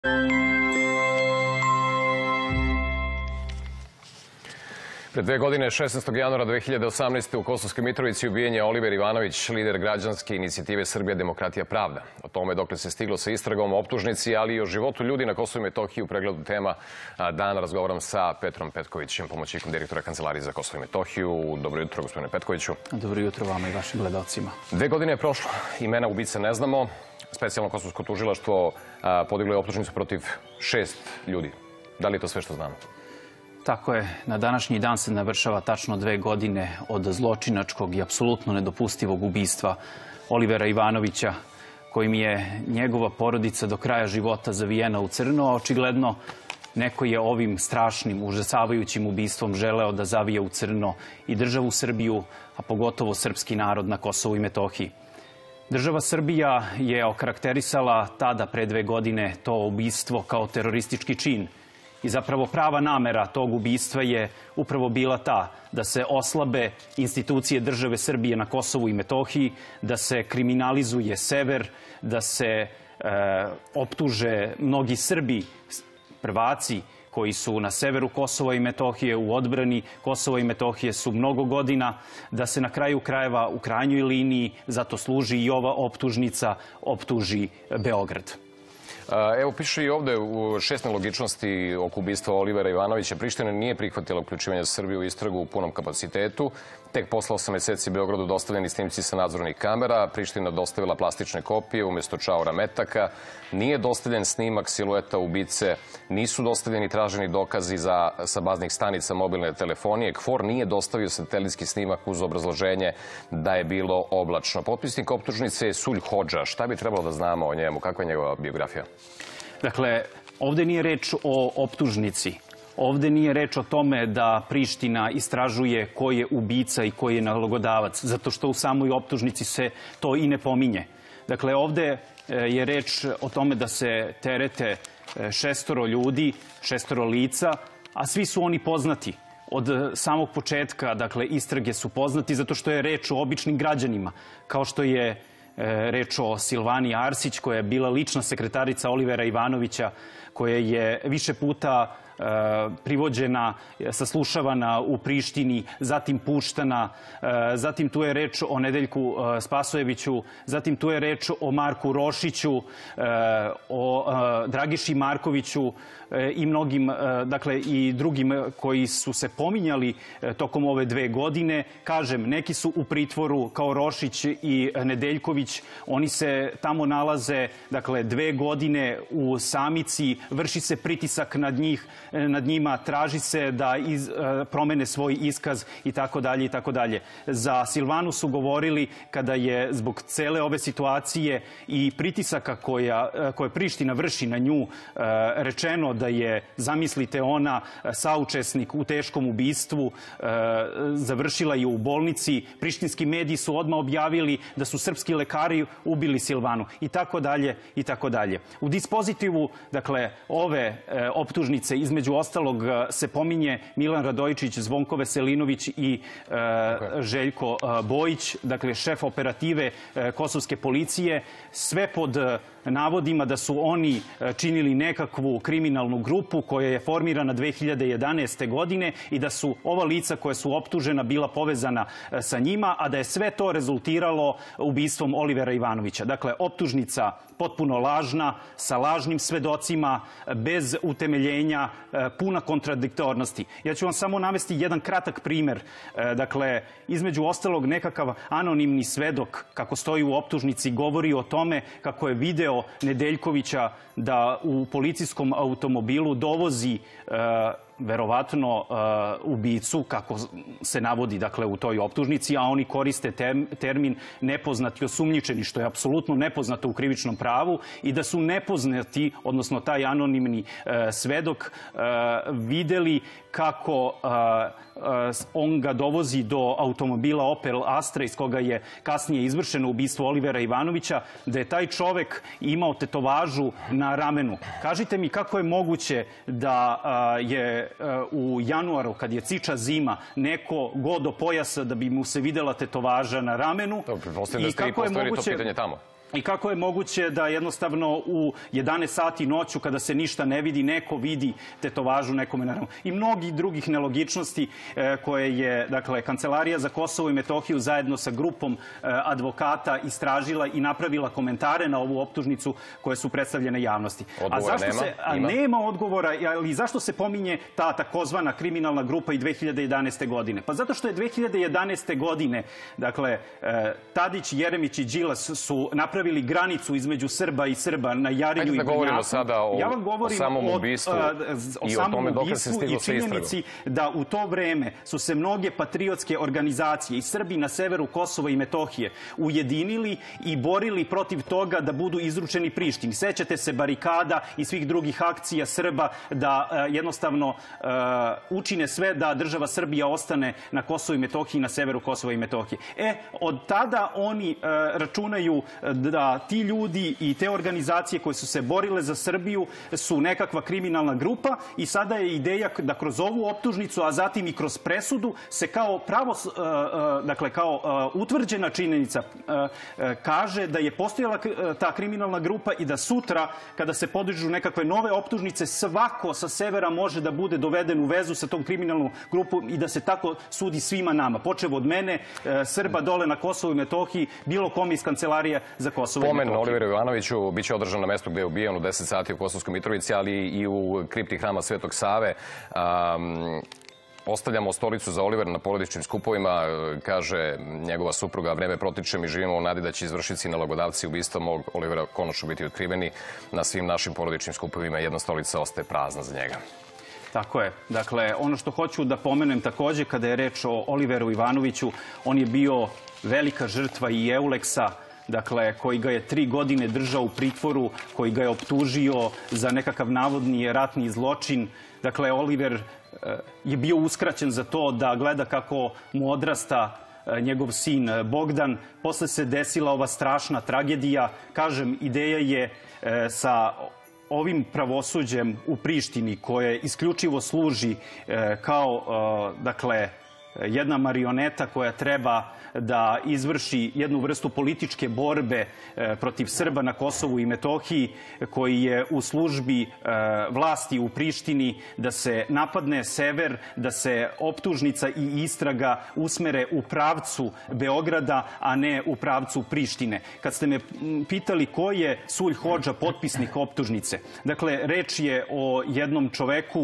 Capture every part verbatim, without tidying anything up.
Pred dve godine, šesnaestog januara dve hiljade osamnaeste. u Kosovskoj Mitrovici ubijen je Oliver Ivanović, lider građanske inicijative Srbija, demokratija, pravda. O tome dokle se stiglo sa istragom o optužnici, ali i o životu ljudi na Kosovu i Metohiji u pregledu tema dana razgovaram sa Petrom Petkovićem, pomoćnikom direktora Kancelarije za Kosovo i Metohiju. Dobro jutro, gospodine Petkoviću. Dobro jutro vama i vašim gledalcima. Dve godine je prošlo, imena ubice ne znamo. Specijalno kosovsko tužilaštvo podiglo je optužnicu protiv šest ljudi. Da li je to sve što znamo? Tako je, na današnji dan se navršava tačno dve godine od zločinačkog i apsolutno nedopustivog ubistva Olivera Ivanovića, kojim je njegova porodica do kraja života zavijena u crno, a očigledno neko je ovim strašnim, užasavajućim ubistvom želeo da zavije u crno i državu Srbiju, a pogotovo srpski narod na Kosovu i Metohiji. Država Srbija je okarakterisala tada, pre dve godine, to ubistvo kao teroristički čin. I zapravo prava namera tog ubistva je upravo bila ta da se oslabe institucije države Srbije na Kosovu i Metohiji, da se kriminalizuje sever, da se e, optuže mnogi Srbi, prvaci koji su na severu Kosova i Metohije u odbrani Kosova i Metohije su mnogo godina, da se na kraju krajeva u krajnjoj liniji, zato služi i ova optužnica, optuži Beograd. Evo, piše i ovde u šest nelogičnosti oko ubistva Olivera Ivanovića. Priština nije prihvatila uključivanje Srbije u istragu u punom kapacitetu. Tek posle osam meseci Beogradu dostavljeni snimci sa nadzornih kamera. Priština dostavila plastične kopije umjesto čaura metaka. Nije dostavljen snimak silueta ubice. Nisu dostavljeni traženi dokazi za, sa baznih stanica mobilne telefonije. KFOR nije dostavio satelitski snimak uz obrazloženje da je bilo oblačno. Potpisnik optužnice je Sulj Hodža. Šta bi trebalo da znamo o njemu? Kakva je njegova biografija? Dakle, ovde nije reč o optužnici. Ovde nije reč o tome da Priština istražuje ko je ubica i ko je nalogodavac, zato što u samoj optužnici se to i ne pominje. Dakle, ovde je reč o tome da se terete šestoro ljudi, šestoro lica, a svi su oni poznati. Od samog početka, dakle, istrage su poznati zato što je reč o običnim građanima, kao što je reč o Silvani Arsić, koja je bila lična sekretarica Olivera Ivanovića, koja je više puta privođena, saslušavana u Prištini, zatim puštana, zatim tu je reč o Nedeljku Spasojeviću, zatim tu je reč o Marku Rošiću, o Dragiši Markoviću i mnogim, dakle i drugim koji su se pominjali tokom ove dve godine. Kažem, neki su u pritvoru kao Rošić i Nedeljković. Oni se tamo nalaze, dakle, dve godine u samici, vrši se pritisak nad njih, nad njima, traži se da iz, promene svoj iskaz i tako dalje i tako dalje. Za Silvanu su govorili kada je zbog cele ove situacije i pritisaka koja, koje Priština vrši na nju rečeno da je, zamislite, ona saučesnik u teškom ubistvu, završila je u bolnici. Prištinski mediji su odmah objavili da su srpski lekari ubili Silvanu i tako dalje i tako dalje. U dispozitivu, dakle, ove optužnice između Između ostalog se pominje Milan Radojičić, Zvonko Veselinović i e, Željko Bojić, dakle šef operative e, kosovske policije, sve pod navodima da su oni činili nekakvu kriminalnu grupu koja je formirana dve hiljade jedanaeste. godine i da su ova lica koja su optužena bila povezana sa njima, a da je sve to rezultiralo ubistvom Olivera Ivanovića. Dakle, optužnica potpuno lažna, sa lažnim svedocima, bez utemeljenja, puna kontradiktornosti. Ja ću vam samo navesti jedan kratak primer. Dakle, između ostalog, nekakav anonimni svedok, kako stoji u optužnici, govori o tome kako je video Nedeljkovića da u policijskom automobilu dovozi verovatno ubicu, kako se navodi, dakle, u toj optužnici, a oni koriste termin nepoznati osumnjičeni, što je apsolutno nepoznato u krivičnom pravu, i da su nepoznati, odnosno taj anonimni svedok, videli kako on ga dovozi do automobila Opel Astra iz koga je kasnije izvršeno ubistvo Olivera Ivanovića, da je taj čovek imao tetovažu na ramenu. Kažite mi kako je moguće da je u januaru, kad je ciča zima, neko go do pojasa da bi mu se videla tetovaža na ramenu. Pretpostavljam da ste i postavili to pitanje tamo. I kako je moguće da jednostavno u jedanaest sati noću, kada se ništa ne vidi, neko vidi tetovažu nekome naravno. I mnogi drugih nelogičnosti koje je, dakle, Kancelarija za Kosovo i Metohiju zajedno sa grupom advokata istražila i napravila komentare na ovu optužnicu koje su predstavljene javnosti. Odgovora a zašto nema? Se, a Ima? nema odgovora, ali zašto se pominje ta takozvana kriminalna grupa i dve hiljade jedanaeste. godine? Pa zato što je dve hiljade jedanaeste. godine, dakle, Tadić, Jeremić i Đilas su napravili napravili granicu između Srba i Srba na Jarinju i Brnjaku. Ajde da govorimo sada o, ja vam govorim o samom ubistvu o, i o o tome dok se stiglo sa istragom. činjenici da u to vreme su se mnoge patriotske organizacije i Srbi na severu Kosova i Metohije ujedinili i borili protiv toga da budu izručeni Prištini. Sećate se barikada i svih drugih akcija Srba da uh, jednostavno uh, učine sve da država Srbija ostane na Kosovu i Metohiji, na severu Kosova i Metohije. E, od tada oni uh, računaju da ti ljudi i te organizacije koje su se borile za Srbiju su nekakva kriminalna grupa i sada je ideja da kroz ovu optužnicu, a zatim i kroz presudu, se kao pravo, uh, uh, dakle, kao uh, utvrđena činjenica uh, uh, kaže da je postojala uh, ta kriminalna grupa i da sutra, kada se podižu nekakve nove optužnice, svako sa severa može da bude doveden u vezu sa tom kriminalnom grupom i da se tako sudi svima nama. Počev od mene, uh, Srba dole na Kosovu i Metohiji, bilo kom iz Kancelarije za Kosovo i Metohiju. Spomen Oliveru Ivanoviću biće održan na mestu gde je ubijen u deset sati u Kosovskoj Mitrovici, ali i u kripti hrama Svetog Save. Um, Ostavljamo stolicu za Olivera na porodičnim skupovima, kaže njegova supruga, vreme protiče, mi živimo u nadi da će izvršici i nalogodavci ubistva mog Olivera konačno biti otkriveni. Na svim našim porodičnim skupovima jedna stolica ostaje prazna za njega. Tako je. Dakle, ono što hoću da pomenem takođe kada je reč o Oliveru Ivanoviću, on je bio velika žrtva i Euleksa, dakle, koji ga je tri godine držao u pritvoru, koji ga je optužio za nekakav navodni ratni zločin. Dakle, Oliver je bio uskraćen za to da gleda kako mu odrasta njegov sin Bogdan. Posle se desila ova strašna tragedija. Kažem, ideja je sa ovim pravosuđem u Prištini, koje isključivo služi kao, dakle, jedna marioneta koja treba da izvrši jednu vrstu političke borbe protiv Srba na Kosovu i Metohiji, koji je u službi vlasti u Prištini, da se napadne sever, da se optužnica i istraga usmere u pravcu Beograda, a ne u pravcu Prištine. Kad ste me pitali ko je Sulj Hodža, potpisnik optužnice, dakle, reč je o jednom čoveku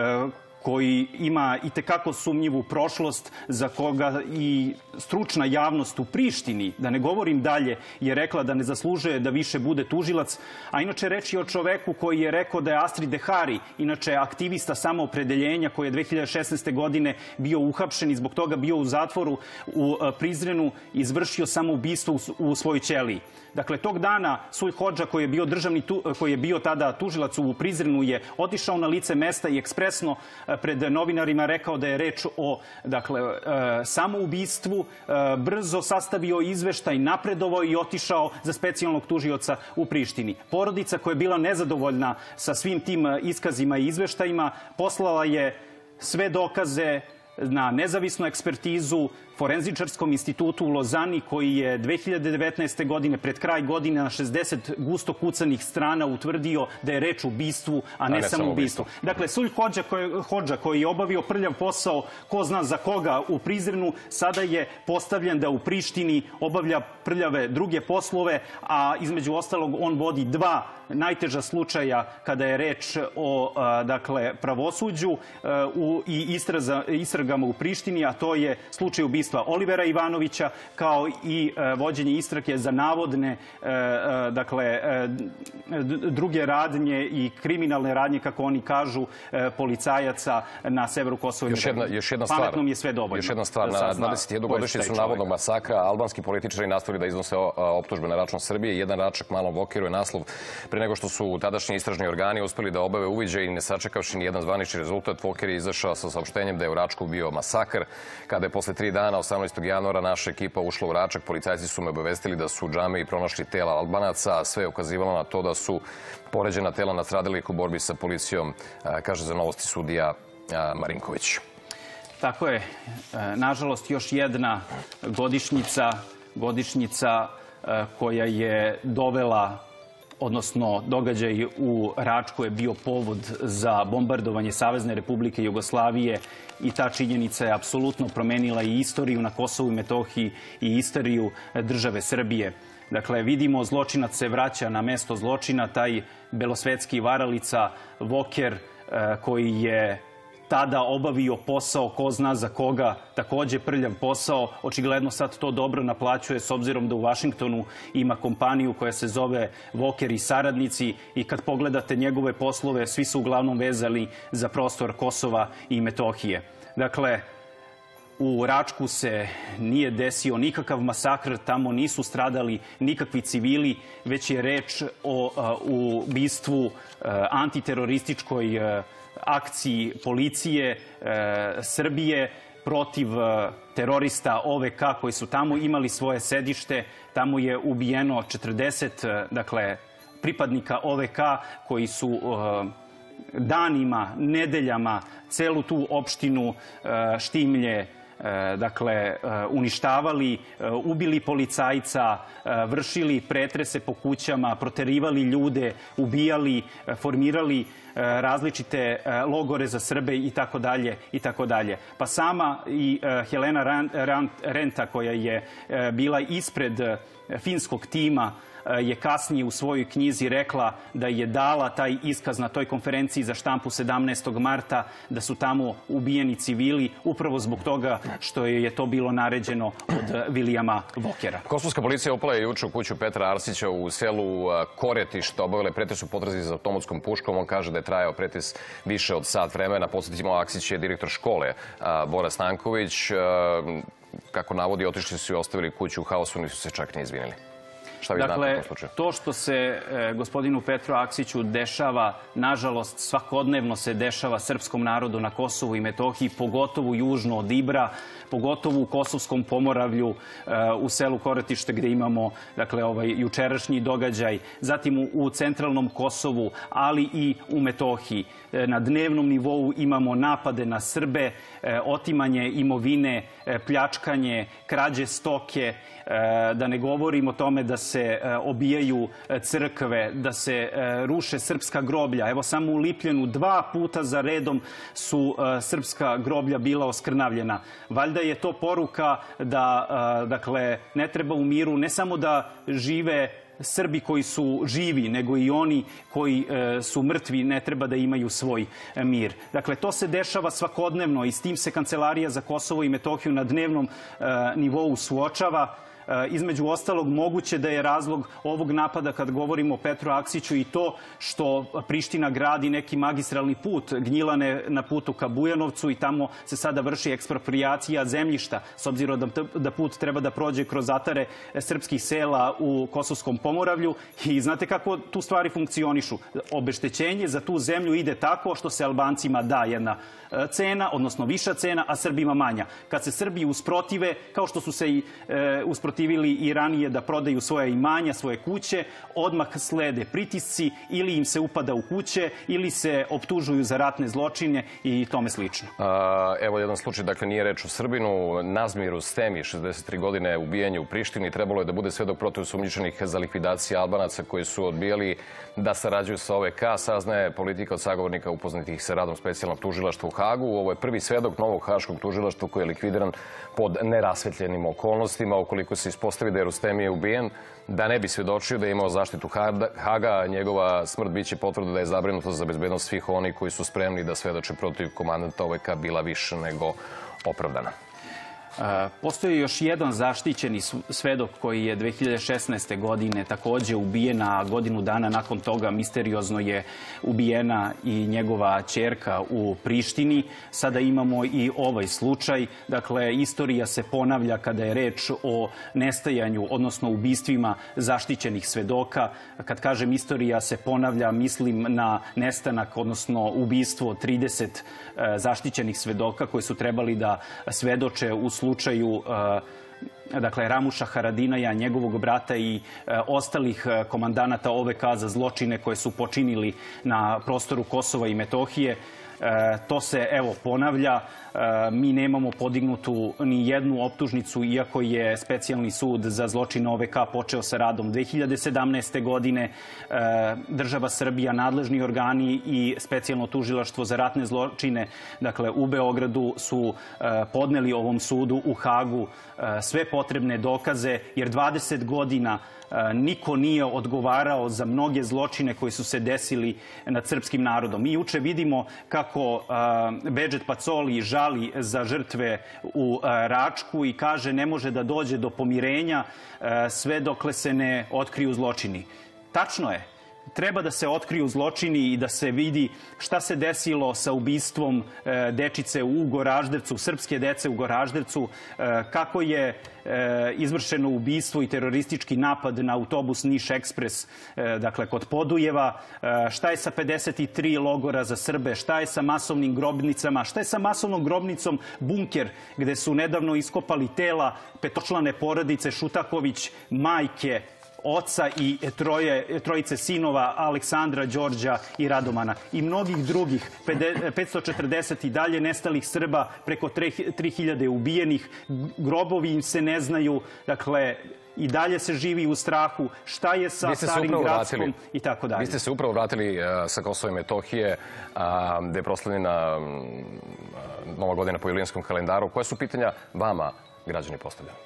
koji ima i tekako sumnjivu prošlost, za koga i stručna javnost u Prištini, da ne govorim dalje, je rekla da ne zaslužuje da više bude tužilac. A inače reč je o čoveku koji je rekao da je Astrid Dehari, inače aktivista samoopredeljenja, koji je dve hiljade šesnaeste. godine bio uhapšen i zbog toga bio u zatvoru u Prizrenu, izvršio samoubistvo u svojoj ćeliji. Dakle, tog dana Sulj Hodža, koji je bio državni, koji je bio tada tužilac u Prizrenu, je otišao na lice mesta i ekspresno pred novinarima rekao da je reč o, dakle, samoubistvu, brzo sastavio izveštaj, napredovao i otišao za specijalnog tužioca u Prištini. Porodica koja je bila nezadovoljna sa svim tim iskazima i izveštajima poslala je sve dokaze na nezavisnu ekspertizu Forenzičarskom institutu u Lozani, koji je dve hiljade devetnaeste. godine, pred kraj godine, na šezdeset gusto kucanih strana utvrdio da je reč o ubistvu, a ne, a ne samo ubistvu. Dakle, Sulj Hodža koji, Hodža koji je obavio prljav posao, ko zna za koga u Prizrenu, sada je postavljen da u Prištini obavlja prljave druge poslove, a između ostalog on vodi dva najteža slučaja kada je reč o, dakle, pravosuđu u, i istraza, istragama u Prištini, a to je slučaj ubistva Olivera Ivanovića, kao i vođenje istrage za navodne, dakle, druge radnje i kriminalne radnje, kako oni kažu, policajaca na severu Kosova i Metohije. Još jedna stvar. Pametnom je sve dovoljno. Još jedna stvar. Na dvadeset jednu godišnjicu navodnog masakra albanski političari nastavili da iznose optužbe na račun Srbije. Jedan račak malom blokiru je naslov pre nego što su tadašnji istražni organi uspeli da obave uviđaj i ne sačekavši ni jedan zvanični rezultat, Voker je izašao sa saopštenjem da je u Račku bio masakr. Kada je posle tri dana, osamnaestog januara, naša ekipa ušla u Račak, policajci su me obavestili da su u džamiji pronašli tela Albanaca, a sve je ukazivalo na to da su poređena tela nastradalih u borbi sa policijom, kaže za Novosti sudija Marinković. Tako je. Nažalost, još jedna godišnjica, godišnjica koja je dovela, odnosno događaj u Račku je bio povod za bombardovanje Savezne Republike Jugoslavije i ta činjenica je apsolutno promenila i istoriju na Kosovu i Metohiji i istoriju države Srbije. Dakle, vidimo, zločinac se vraća na mesto zločina, taj belosvetski varalica Voker koji je tada obavio posao, ko zna za koga, takođe prljav posao. Očigledno sad to dobro naplaćuje s obzirom da u Vašingtonu ima kompaniju koja se zove Voker i saradnici i kad pogledate njegove poslove, svi su uglavnom vezali za prostor Kosova i Metohije. Dakle, u Račku se nije desio nikakav masakr, tamo nisu stradali nikakvi civili, već je reč o ubistvu antiterorističkoj akciji policije Srbije protiv terorista O V K koji su tamo imali svoje sedište. Tamo je ubijeno četrdeset dakle, pripadnika O V K koji su danima, nedeljama celu tu opštinu Štimlje dakle, uništavali, ubili policajca, vršili pretrese po kućama, proterivali ljude, ubijali, formirali različite logore za Srbe i tako dalje i tako dalje. Pa sama i Helena Renta koja je bila ispred finskog tima je kasnije u svojoj knjizi rekla da je dala taj iskaz na toj konferenciji za štampu sedamnaestog marta, da su tamo ubijeni civili upravo zbog toga što je to bilo naređeno od Vilijama Vokera. Kosovska policija upala je juče u kuću Petra Arsića u selu Koretište, obavile pretres u potrazi za automatskom puškom. On kaže da je trajao pretres više od sat vremena. Podsjetimo, Aksić je direktor škole Bora Stanković. Kako navodi, otišli su i ostavili kuću u haosu, nisu se čak ni izvinili. Dakle, to što se gospodinu Petru Aksiću dešava, nažalost, svakodnevno se dešava srpskom narodu na Kosovu i Metohiji, pogotovo južno od Ibra, pogotovo u Kosovskom Pomoravlju, u selu Koretište gde imamo dakle, ovaj jučerašnji događaj, zatim u centralnom Kosovu, ali i u Metohiji. Na dnevnom nivou imamo napade na Srbe, otimanje imovine, pljačkanje, krađe stoke, da ne govorim o tome da se obijaju crkve, da se ruše srpska groblja. Evo samo u Lipljenu dva puta za redom su srpska groblja bila oskrnavljena. Valjda je to poruka da dakle, ne treba u miru ne samo da žive Srbi koji su živi, nego i oni koji su mrtvi ne treba da imaju svoj mir. Dakle, to se dešava svakodnevno i s tim se Kancelarija za Kosovo i Metohiju na dnevnom nivou suočava. Između ostalog, moguće da je razlog ovog napada, kad govorimo o Petru Aksiću, i to što Priština gradi neki magistralni put, Gnjilane na putu ka Bujanovcu, i tamo se sada vrši eksproprijacija zemljišta, s obzirom da put treba da prođe kroz atare srpskih sela u Kosovskom Pomoravlju. I znate kako tu stvari funkcionišu? Obeštećenje za tu zemlju ide tako što se Albancima da jedna cena, odnosno viša cena, a Srbima manja. Kad se Srbi usprotive, kao što su se i usprotivili i ranije da prodaju svoje imanja, svoje kuće, odmah slede pritisci, ili im se upada u kuće, ili se optužuju za ratne zločine i tome slično. Evo jedan slučaj, dakle nije reč o Srbinu. Nazmiru Stemi, šezdeset tri godine, ubijanje u Prištini. Trebalo je da bude svedok protiv osumnjičenih za likvidacije Albanaca koji su odbijali da sarađuju sa O V K. Saznaje politika od sagovornika upoznatih sa radom specijalnog tužilaštva u Hagu. Ovo je prvi svedok novog haškog tužilaštva koji je likvidiran pod nerasvetljenim okolnostima. Ukoliko se ispostavi da je Rustemi ubijen, da ne bi svedočio, da je imao zaštitu Haga, njegova smrt biće potvrda da je zabrinutost za bezbednost svih onih koji su spremni da svedoče protiv komandanta O V K bila više nego opravdana. Postoji još jedan zaštićeni svedok koji je dve hiljade šesnaeste. godine takođe ubijen, a godinu dana nakon toga misteriozno je ubijena i njegova ćerka u Prištini. Sada imamo i ovaj slučaj. Dakle, istorija se ponavlja kada je reč o nestajanju, odnosno ubistvima zaštićenih svedoka. Kad kažem istorija se ponavlja, mislim na nestanak, odnosno ubistvo trideset zaštićenih svedoka koji su trebali da svedoče u slučaju dakle, Ramuša Haradinaja, njegovog brata i ostalih komandanata O V K za zločine koje su počinili na prostoru Kosova i Metohije. To se, evo, ponavlja. Mi nemamo podignutu ni jednu optužnicu, iako je Specijalni sud za zločine O V K počeo sa radom dve hiljade sedamnaeste. godine. Država Srbija, nadležni organi i Specijalno tužilaštvo za ratne zločine, dakle, u Beogradu su podneli ovom sudu u Hagu sve potrebne dokaze, jer dvadeset godina niko nije odgovarao za mnoge zločine koji su se desili nad srpskim narodom. Mi juče vidimo kako Bedžet Pacoli žali za žrtve u Račku i kaže ne može da dođe do pomirenja sve dokle se ne otkriju zločini. Tačno je. Treba da se otkriju zločini i da se vidi šta se desilo sa ubistvom dečice u Goraždevcu, srpske dece u Goraždevcu, kako je izvršeno ubistvo i teroristički napad na autobus Niš Ekspres, dakle, kod Podujeva, šta je sa pedeset tri logora za Srbe, šta je sa masovnim grobnicama, šta je sa masovnom grobnicom Bunker, gde su nedavno iskopali tela petočlane porodice Šutaković, majke, oca i troje, trojice sinova Aleksandra, Đorđa i Radomana i mnogih drugih, petsto četrdeset i dalje nestalih Srba, preko tri hiljade ubijenih, grobovi im se ne znaju, dakle, i dalje se živi u strahu, šta je sa Starim Gradskom i tako dalje. Vi ste se upravo vratili sa Kosova i Metohije, gde je proslavljena Nova godina po julijanskom kalendaru. Koja su pitanja vama građani postavljali?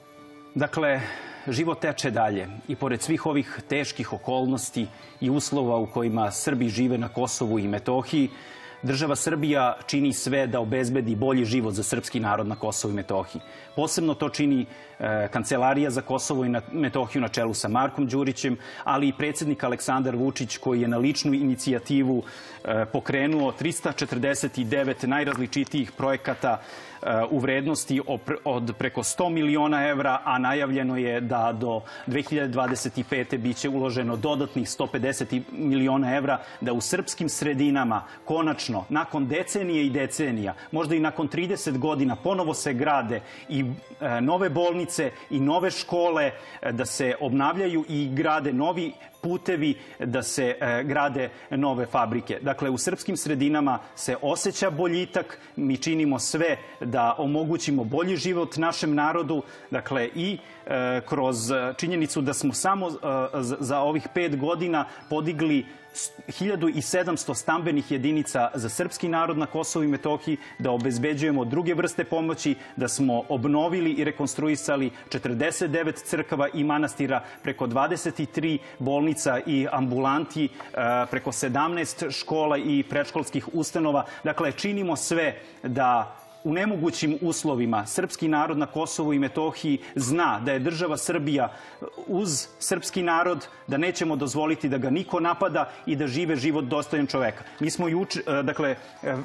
Dakle, život teče dalje i pored svih ovih teških okolnosti i uslova u kojima Srbi žive na Kosovu i Metohiji, država Srbija čini sve da obezbedi bolji život za srpski narod na Kosovu i Metohiji. Posebno to čini Kancelarija za Kosovo i Metohiju na čelu sa Markom Đurićem, ali i predsjednik Aleksandar Vučić, koji je na ličnu inicijativu pokrenuo trista četrdeset devet najrazličitijih projekata u vrednosti od preko sto miliona evra, a najavljeno je da do dve hiljade dvadeset pete. biće uloženo dodatnih sto pedeset miliona evra, da u srpskim sredinama konačno, nakon decenije i decenija, možda i nakon trideset godina, ponovo se grade i nove bolnice i nove škole, da se obnavljaju i grade novi putevi, da se grade nove fabrike. Dakle, u srpskim sredinama se osjeća boljitak, mi činimo sve da omogućimo bolji život našem narodu, dakle, i kroz činjenicu da smo samo za ovih pet godina podigli hiljadu sedamsto stambenih jedinica za srpski narod na Kosovu i Metohiji, da obezbeđujemo druge vrste pomoći, da smo obnovili i rekonstruisali četrdeset devet crkava i manastira, preko dvadeset tri bolnica i ambulanti, preko sedamnaest škola i predškolskih ustanova. Dakle, činimo sve da u nemogućim uslovima srpski narod na Kosovu i Metohiji zna da je država Srbija uz srpski narod, da nećemo dozvoliti da ga niko napada i da žive život dostojan čoveka. Mi smo juče, dakle,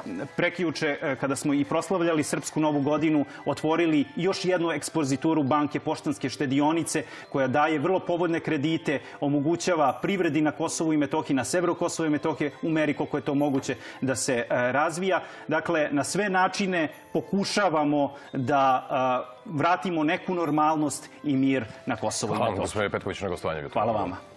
prekjuče, kada smo i proslavljali Srpsku novu godinu, otvorili još jednu ekspozituru banke Poštanske štedionice, koja daje vrlo povoljne kredite, omogućava privredi na Kosovu i Metohiji, na severu Kosova i Metohije, u meri koliko je to moguće da se razvija. Dakle, na sve načine pokušavamo da vratimo neku normalnost i mir na Kosovo i Metohiji. Hvala vam, gospodine Petković, na gostovanju. Hvala vama.